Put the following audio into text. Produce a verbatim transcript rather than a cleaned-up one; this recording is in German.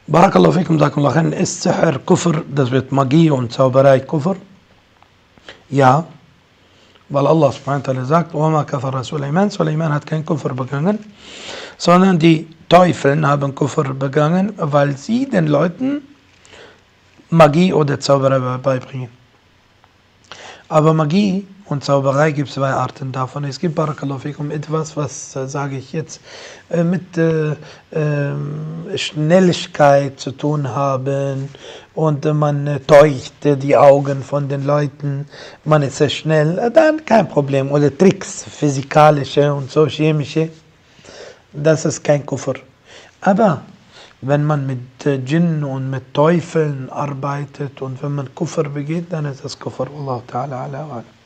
Barakallahu fikum, Jazakumullah khairan. Ist Sihr Kufr, das wird Magie und Zauberei Kufr? Ja, weil Allah subhanahu wa ta'ala sagt, وَمَا كَفَرَ Suleiman, Suleiman hat kein Kufr begangen, sondern die Teufel haben Kufr begangen, weil sie den Leuten Magie oder Zauberei beibringen. Aber Magie und Zauberei gibt es zwei Arten davon. Es gibt, Barakallahu fikum, etwas, was, äh, sage ich jetzt, äh, mit äh, äh, Schnelligkeit zu tun haben und äh, man äh, täuscht äh, die Augen von den Leuten, man ist sehr schnell, äh, dann kein Problem. Oder Tricks, physikalische und so chemische, das ist kein Kufr. Aber wenn man mit äh, Djinn und mit Teufeln arbeitet und wenn man Kufr begeht, dann ist das Kufr. Wallahu ta'ala ala wa alam.